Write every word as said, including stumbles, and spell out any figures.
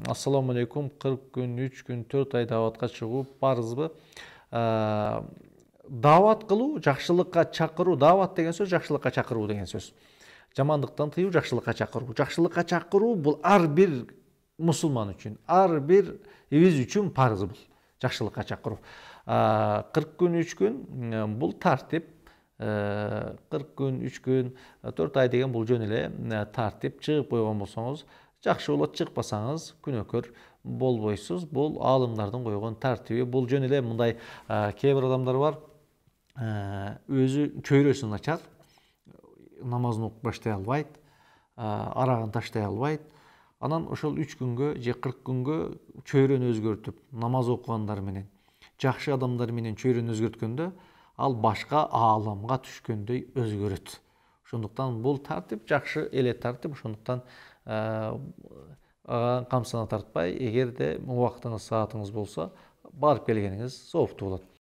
Ассаламу алейкум, кырк күн, үч күн, төрт ай даватка чыгуу парызбы? Дават кылуу, жакшылыкка чакыруу, дават деген сөз жакшылыкка чакыруу деген сөз. Жамандыктан тыюу, жакшылыкка чакыруу. Жакшылыкка чакыруу бул ар бир мусулман үчүн, ар бир биз үчүн парыз бул. Жакшылыкка чакыруу. кырк күн, үч күн бул тартип. кырк күн, үч күн, төрт ай деген бул жөн эле тартип. Чыгып койгон болсоңуз жакшы болот, чыкпасаңыз күнөөкөр болбойсуз. Бул аалымдардын койгон тартиби. Бул жөн эле мындай кээ бир адамдар бар, өзү чөйрөсү начар, намазын окуп баштай албайт, арагын таштай албайт. Анан ошол үч күнгө же кырк күнгө чөйрөнү өзгөртүп, намаз окугандар менен, жакшы адамдар менен чөйрөнү өзгөрткөндө, ал башка ааламга түшкөндөй өзгөрөт. Ошондуктан бул тартип жакшы эле тартип, ошондуктан камсына тартпай, эгерде убактыңыз, саатыңыз болсо, барып келгениңиз сооптуу болот.